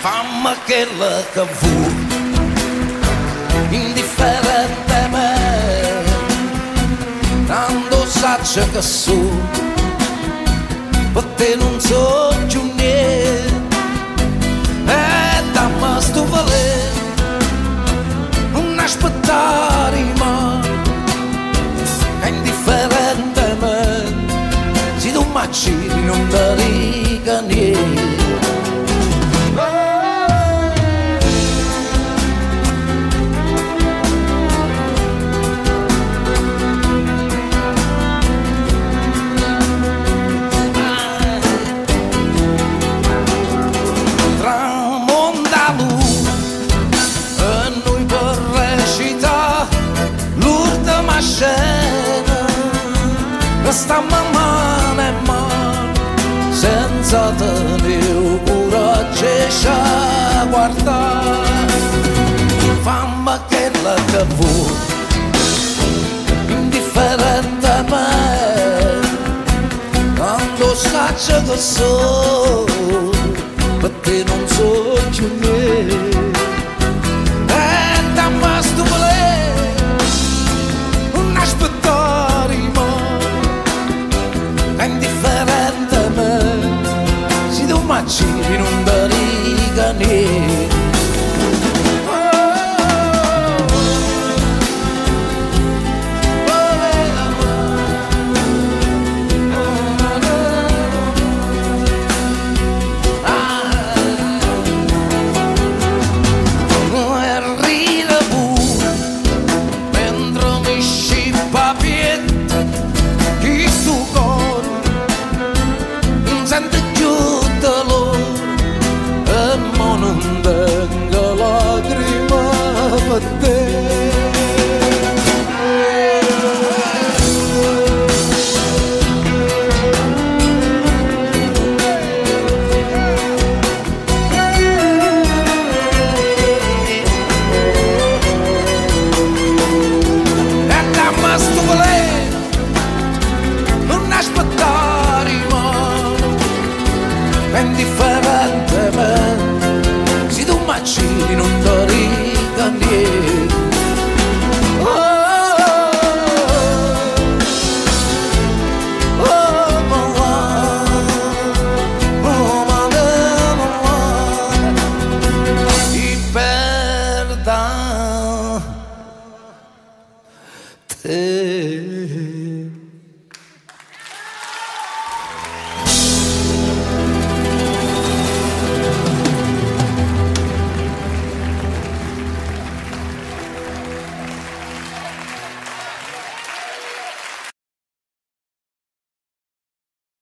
Fammi quella che vuoi, indifferente a me, tanto saggio che so, per te non so più niente, e dammi sto valere, non aspettare mai, è indifferente a me, se tu mi giri non ti dica niente. Stiamo mano a mano senza tenere coraggio a guardare. Fammi quella che vuoi, indifferente a me, quando saccio che so, per te non so più niente. E dammi sto volere, non aspettare mai, è indifferente a me, se tu mi giri non ti dica niente.